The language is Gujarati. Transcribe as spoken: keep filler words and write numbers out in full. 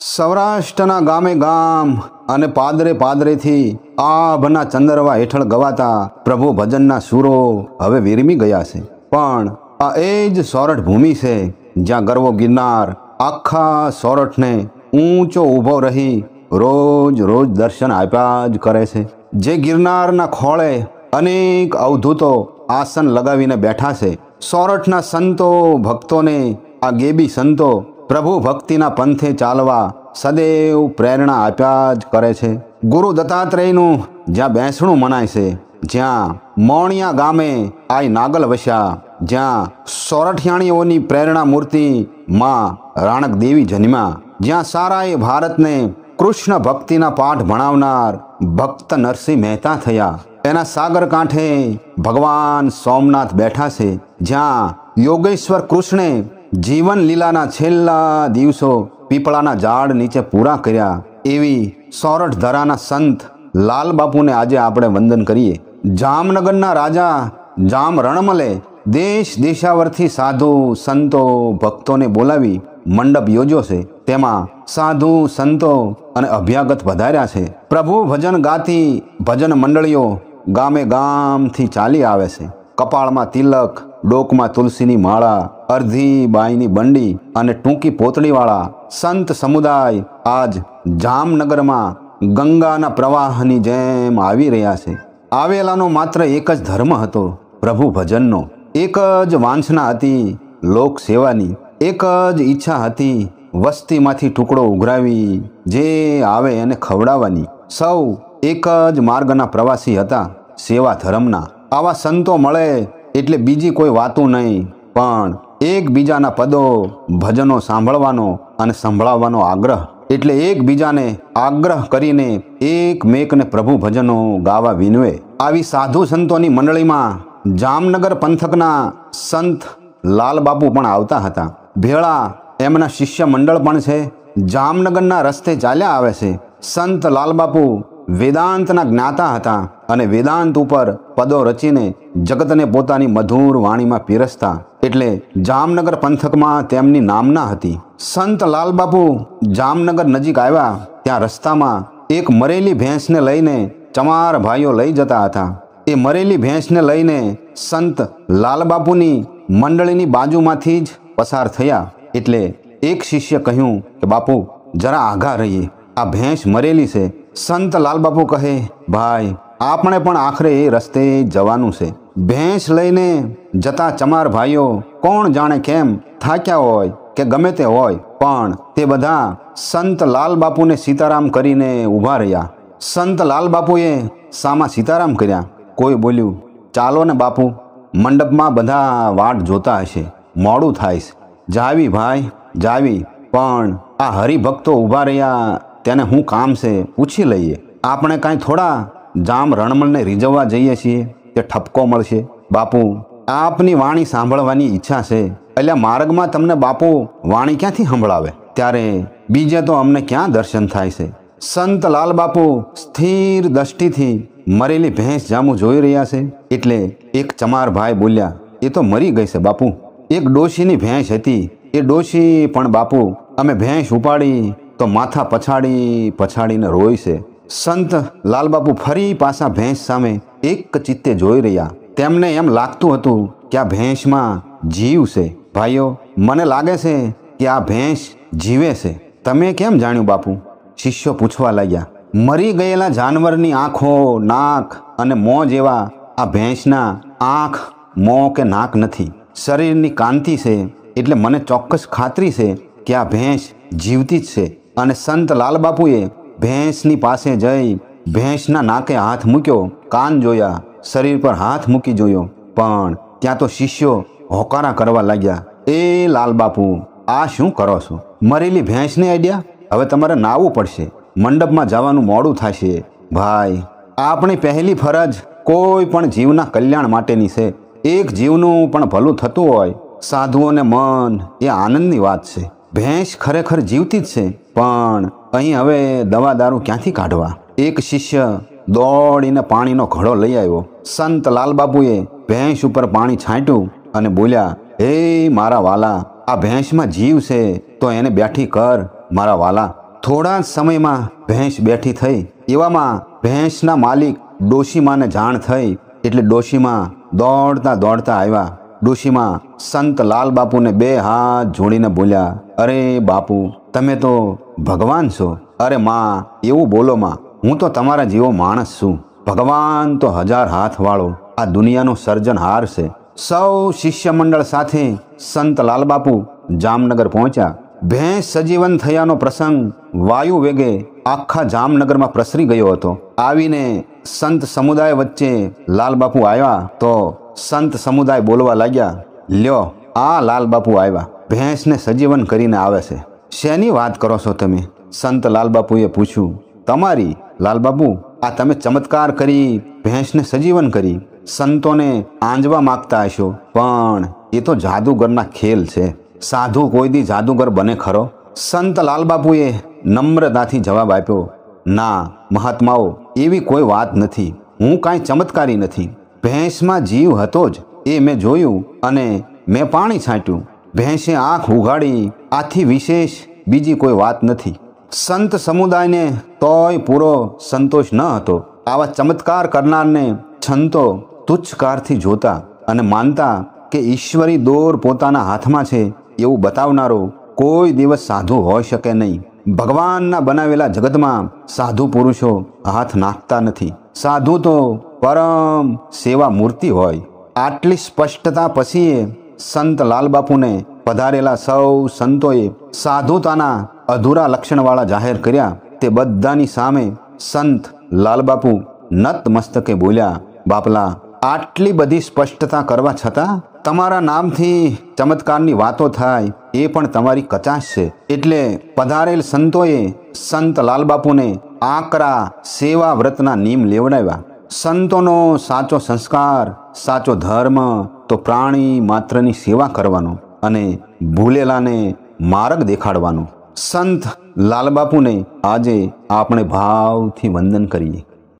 સૌરાષ્ટ્રના ગામે ગામ અને પાદરે પાદરેથી આભના ચંદરવા હેઠળ ગવાતા પ્રભુ ભજનના સૂરો હવે વિરમી ગયા છે. પણ આ એ જ સોરઠ ભૂમિ છે જ્યાં ગરવો ગિરનાર આખા સોરઠને ઊંચો ઊભો રહી રોજ રોજ દર્શન આપ્યા જ કરે છે. જે ગિરનારના ખોળે અનેક અવધૂતો આસન લગાવીને બેઠા છે. સોરઠના સંતો ભક્તોને આ ગેબી સંતો પ્રભુ ભક્તિના પંથે ચાલવા સદૈવ પ્રેરણા આપ્યા જ કરે છે. ગુરુ દત્તાત્રેયનું જ્યાં બેસણું મનાય છે, જ્યાં મોણિયા ગામે આઈ નાગલ વસ્યા, જ્યાં સોરઠિયાણીઓની પ્રેરણા મૂર્તિ માં રાણક દેવી જન્મ્યા, જ્યાં સારાએ ભારતને કૃષ્ણ ભક્તિના પાઠ ભણાવનાર ભક્ત નરસિંહ મહેતા થયા, એના સાગર કાંઠે ભગવાન સોમનાથ બેઠા છે, જ્યાં યોગેશ્વર કૃષ્ણે જીવન લીલાના છેલ્લા દિવસો પીપળાના ઝાડ નીચે પૂરા કર્યા, એવી સોરઠ ધરાના સંત લાલ બાપુને આજે આપણે વંદન કરીએ. જામનગરના રાજા જામ રણમલે દેશ દેશાવરથી સાધુ સંતો ભક્તોને બોલાવી મંડપ યોજ્યો છે. તેમાં સાધુ સંતો અને અભ્યાગત વધાર્યા છે. પ્રભુ ભજન ગાતી ભજન મંડળીઓ ગામે ગામથી ચાલી આવે છે. કપાળમાં તિલક, ડોકમાં તુલસીની માળા, અર્ધી બાઈની બંડી અને ટૂંકી પોતળીવાળા સંત સમુદાય આજ જામનગરમાં ગંગાના પ્રવાહની જેમ આવી રહ્યા છે. આવેલાનો માત્ર એક જ ધર્મ હતો, પ્રભુ ભજનનો. એક જ વાંછના હતી, લોક સેવાની. એક જ ઈચ્છા હતી, વસ્તીમાંથી ટુકડો ઉઘરાવી જે આવે એને ખવડાવવાની. સૌ એક જ માર્ગના પ્રવાસી હતા, સેવા ધર્મના. આવા સંતો મળે એટલે બીજી કોઈ વાતું નહીં, પણ એકબીજાના પદો ભજનો સાંભળવાનો અને સંભળાવવાનો આગ્રહ. એટલે એકબીજાને આગ્રહ કરીને એકમેકને પ્રભુ ભજનો ગાવા વિનવે. આવી સાધુ સંતોની મંડળીમાં જામનગર પંથકના સંત લાલબાપુ પણ આવતા હતા. ભેળા એમના શિષ્ય મંડળ પણ છે. જામનગરના રસ્તે ચાલ્યા આવે છે. સંત લાલબાપુ વેદાંતના જ્ઞાતા હતા અને વેદાંત ઉપર પદો રચીને જગતને પોતાની મધુર વાણીમાં પીરસતા, એટલે જામનગર પંથકમાં તેમની નામના હતી. સંત લાલબાપુ જામનગર નજીક આવ્યા ત્યાં રસ્તામાં એક મરેલી ભેંસને લઈને ચમાર ભાઈઓ લઈ જતા હતા. એ મરેલી ભેંસને લઈને સંત લાલબાપુની મંડળીની બાજુમાંથી જ પસાર થયા. એટલે એક શિષ્ય કહ્યું કે બાપુ જરા આઘા રહીએ, આ ભેંસ મરેલી છે. સંત લાલબાપુ કહે, ભાઈ આપણે પણ આખરે એ રસ્તે જવાનું છે. ભેંસ લઈને જતા ચમાર ભાઈઓ કોણ જાણે કેમ થાક્યા હોય કે ગમે તે હોય, પણ તે બધા સંત લાલબાપુને સીતારામ કરીને ઊભા રહ્યા. સંત લાલબાપુએ સામા સીતારામ કર્યા. કોઈ બોલ્યું, ચાલો ને બાપુ, મંડપમાં બધા વાટ જોતા હશે, મોડું થાય છે. જાવી ભાઈ જાવી, પણ આ હરિભક્તો ઊભા રહ્યા તેને શું કામ છે પૂછી લઈએ. આપણે કાંઈ થોડા જામ રણમલને રીઝવવા જઈએ છીએ તે ઠપકો મળશે. બાપુ આપની વાણી સાંભળવાની ઈચ્છા છે. એટલે માર્ગમાં તમને બાપુ વાણી ક્યાંથી સંભળાવે? ત્યારે બીજે તો અમને ક્યાં દર્શન થાય છે? સંત લાલબાપુ સ્થિર દ્રષ્ટિથી મરેલી ભેંસ જામું જોઈ રહ્યા છે. એટલે એક ચમાર ભાઈ બોલ્યા, એ તો મરી ગઈ છે બાપુ. એક ડોશીની ભેંસ હતી. એ ડોશી પણ બાપુ અમે ભેંસ ઉપાડી તો માથા પછાડી પછાડીને રોય છે. સંત લાલબાપુ ફરી પાછા ભેંસ સામે એક ચિત્તે જોઈ રહ્યા. તેમને એમ લાગતું હતું કે આ ભેંસમાં જીવ છે. ભાઈઓ, મને લાગે છે કે આ ભેંસ જીવે છે. તમે કેમ જાણ્યું બાપુ? શિષ્યો પૂછવા લાગ્યા. મરી ગયેલા જાનવરની આંખો, નાક અને મોં જેવા આ ભેંસના આંખ, મોં કે નાક નથી. શરીરની કાંતિ છે. એટલે મને ચોક્કસ ખાતરી છે કે આ ભેંસ જીવતી જ છે. અને સંત લાલબાપુએ ભેંસની પાસે જઈ ભેંસના નાકે હાથ મૂક્યો, કાન જોયા, શરીર પર હાથ મૂકી જોયો, પણ ત્યાં તો શિષ્યો હોકારા કરવા લાગ્યા. એ લાલબાપુ, આ શું કરો છો? મરેલી ભેંસને આઈડિયા? હવે તમારે નાવું પડશે, મંડપમાં જવાનું મોડું થશે. ભાઈ, આપણી પહેલી ફરજ કોઈ પણ જીવના કલ્યાણ માટેની છે. એક જીવનું પણ ભલું થતું હોય સાધુઓને મન એ આનંદની વાત છે. ભેંસ ખરેખર જીવતી જ છે, પણ અહીં હવે દવા દારૂ ક્યાંથી કાઢવા? એક શિષ્ય દોડીને પાણીનો ઘડો લઈ આવ્યો. સંત લાલબાપુએ ભેંસ ઉપર પાણી છાંટ્યું અને બોલ્યા, હે મારા વાલા, આ ભેંસમાં જીવ છે તો એને બેઠી કર મારા વાલા. થોડા જ સમયમાં ભેંસ બેઠી થઈ. એવામાં ભેંસના માલિક ડોશીમાને જાણ થઈ એટલે ડોશીમા દોડતા દોડતા આવ્યા. ડોશીમા સંત લાલ બાપુને બે હાથ જોડીને બોલ્યા, અરે બાપુ, તમે તો ભગવાન છો. અરે માં, એવું બોલો માં, હું તો તમારા જેવો માણસ છું. ભગવાન તો હજાર હાથ વાળો આ દુનિયાનો સર્જનહાર છે. સૌ શિષ્ય મંડળ સાથે સંત લાલબાપુ જામનગર પહોંચ્યા. ભેંસ સજીવન થયાનો પ્રસંગ વાયુ વેગે આખા જામનગરમાં પ્રસરી ગયો હતો. આવીને સંત સમુદાય વચ્ચે લાલબાપુ આવ્યા તો સંત સમુદાય બોલવા લાગ્યા, લ્યો આ લાલબાપુ આવ્યા, ભેંસને સજીવન કરીને આવે છે. શેની વાત કરો છો તમે? સંત લાલબાપુએ પૂછ્યું. તમારી લાલબાપુ, આ તમે ચમત્કાર કરી ભેંસને સજીવન કરી. સંતોને આંજવા માગતા હશો, પણ એ તો જાદુગરના ખેલ છે. સાધુ કોઈ દી જાદુગર બને ખરો? સંત લાલબાપુએ નમ્રતાથી જવાબ આપ્યો, ના મહાત્માઓ, એવી કોઈ વાત નથી. હું કાંઈ ચમત્કારી નથી. ભેંસમાં જીવ હતો જ, એ મેં જોયું અને મેં પાણી છાંટ્યું. ભેંસે આંખ ઉઘાડી, આથી વિશેષ બીજી કોઈ વાત નથી. સંત સમુદાયને તોય પૂરો સંતોષ ન હતો. આવા ચમત્કાર કરનારને છંતો તુચ્છકારથી જોતા અને માનતા કે ઈશ્વરી દોર પોતાના હાથમાં છે એવું બતાવનારો કોઈ દિવસ સાધુ હોઈ શકે નહીં. ભગવાનના બનાવેલા જગતમાં સાધુ પુરુષો હાથ નાખતા નથી. સાધુ તો પરમ સેવા મૂર્તિ હોય. આટલી સ્પષ્ટતા પછી સંત લાલબાપુને પધારેલા સૌ સંતોએ સાધુતાના અધૂરા લક્ષણવાળા જાહેર કર્યા. તે બધાની સામે સંત લાલબાપુ નત મસ્તકે બોલ્યા, બાપલા, આટલી બધી સ્પષ્ટતા કરવા છતાં તમારા નામથી ચમત્કારની વાતો થાય એ પણ તમારી કચાશ છે. એટલે પધારેલ સંતોએ સંત લાલબાપુને આકરા સેવા વ્રતના નિયમ લેવડાવ્યા. સંતોનો સાચો સંસ્કાર, સાચો ધર્મ તો પ્રાણી માત્રની સેવા કરવાનો અને ભૂલેલાને માર્ગ દેખાડવાનો. સંત લાલબાપુને આજે આપણે ભાવથી વંદન કરીએ.